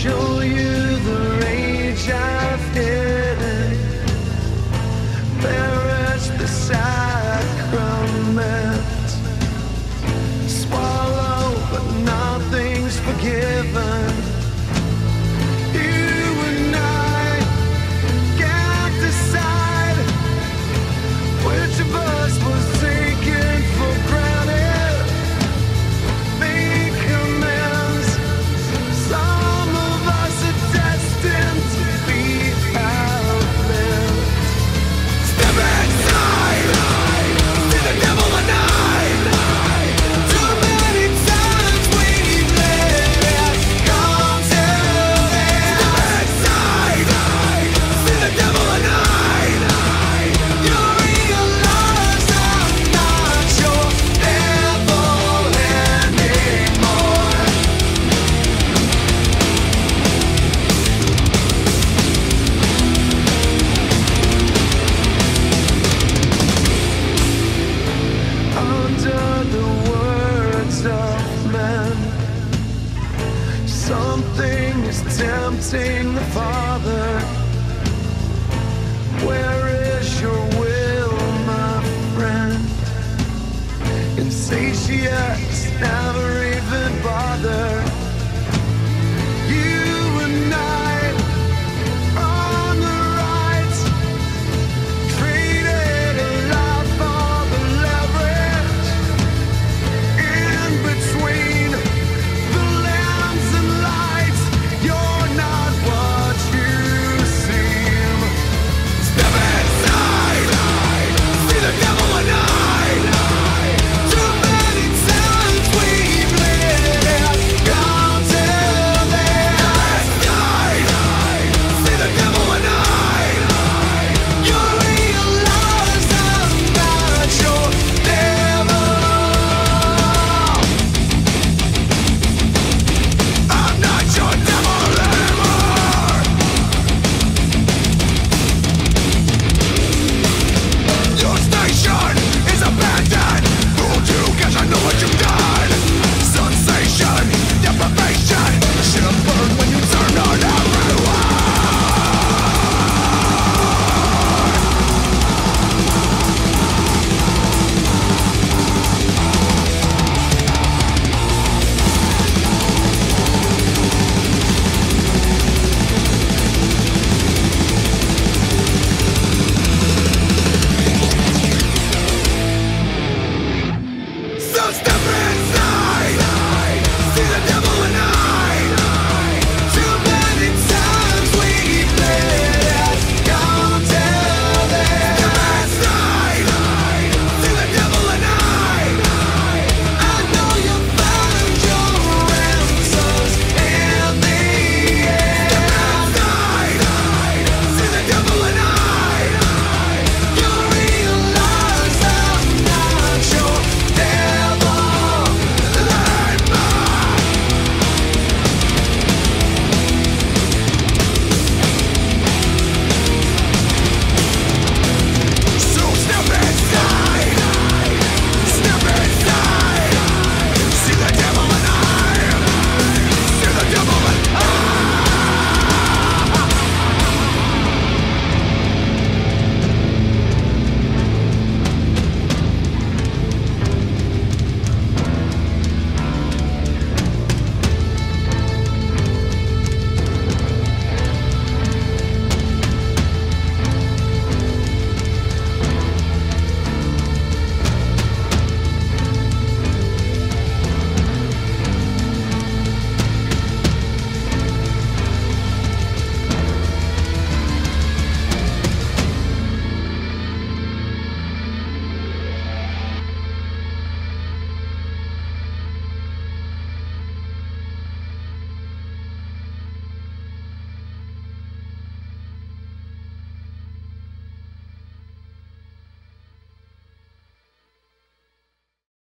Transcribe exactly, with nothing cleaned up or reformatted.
show you the rage I've hidden. Perish the sacrament. Swallow, but nothing's forgiven. You and I can't decide which of us was taken for granted. Make amends. Some of us are destined to be outlived. Step inside, see the devil alive. Too many times we've let it come to this. Step inside, see the devil alive. You realize I'm not your devil anymore. Under the words of men, something is tempting the Father. Where is your will, my friend? Insatiate, never even bother.